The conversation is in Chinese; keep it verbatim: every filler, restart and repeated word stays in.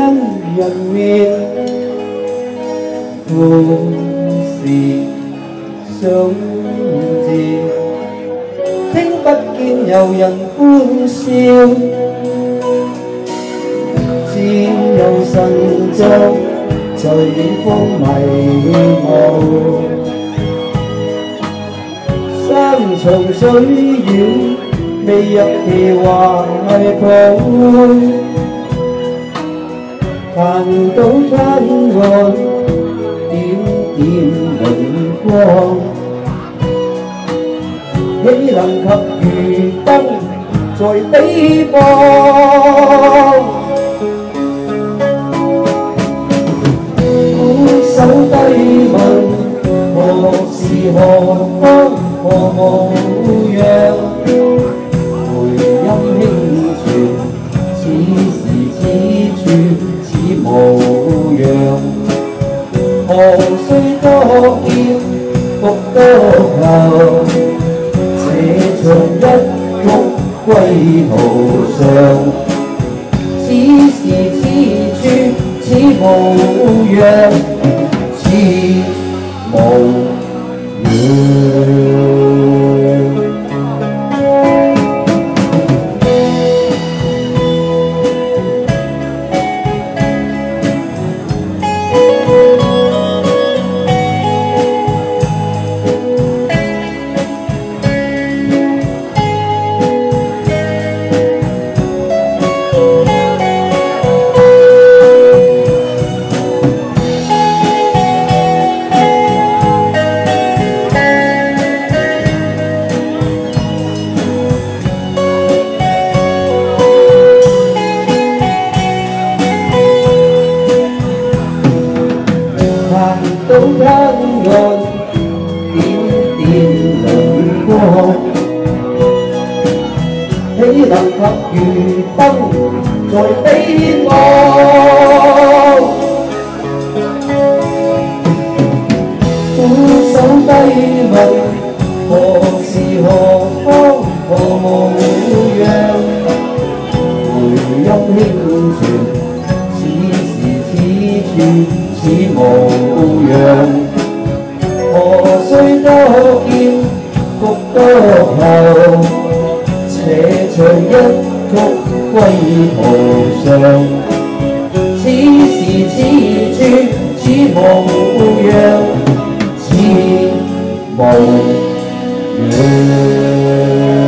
恩人面，富士相接，聽不見有人歡笑，只有神像隨風迷霧。山重水遠，未入其還係抱。看到窗外點點靈光，豈能及漁燈在彼方？俯首低問，何時何方何模樣？回音輕傳，此時此處。模樣，何須多見，復多求？且從一曲歸途上，此時此處此模樣，似模樣。到窗岸點點亮光，豈能及漁燈在彼岸？俯首低問，何時何方何模樣？回音輕傳，此時此處此模樣，何須多見，復多求？且隨一曲歸途上，此時此處此模樣，似模樣。